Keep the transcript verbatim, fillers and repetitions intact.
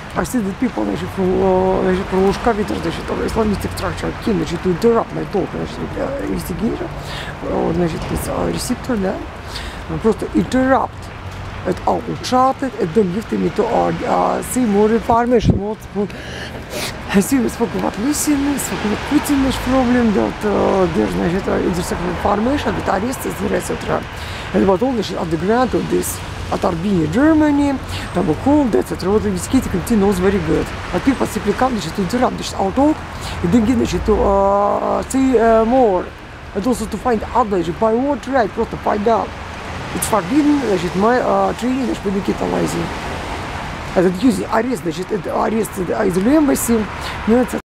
I see that people, значит, значит, from Ушкавитер, значит, Islamistic structure came, значит, to interrupt my talk, значит, investigator, значит, receptor, да, просто interrupt. Het outschatten, het dan geeft hem to see more information. What see we spoke about listening, spoke about putting this problem that there's значит intersectional information with arrests et cetera. And about all this at the ground of this at Albania, Germany, там cold, et cetera. What investigating team knows very good. But people simply come to interrupt this our talk, and then get to see more, and also to find out by what right, просто find out. It's forbidden, значит, my uh, training, значит, по digitalizing. Этот using арест, значит, это арест из embassy,